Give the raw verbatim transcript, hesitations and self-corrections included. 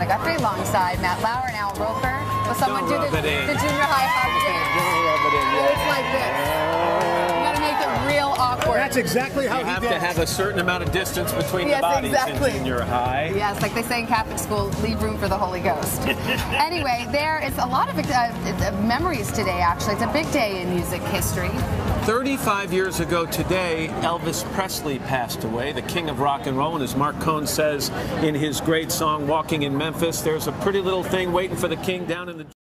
Hannah Guthrie alongside Matt Lauer and Al Roker. Will someone do the, the junior high hug dance? It's like this. You gotta make it real awkward. That's exactly how you he have did. to have a certain amount of distance between yes, the bodies exactly. in junior high. Yes, like they say in Catholic school, leave room for the Holy Ghost. Anyway, there is a lot of uh, memories today, actually. It's a big day in music history. thirty-five years ago today, Elvis Presley passed away, the king of rock and roll. And as Mark Cohn says in his great song, Walking in Memphis, there's a pretty little thing waiting for the king down in the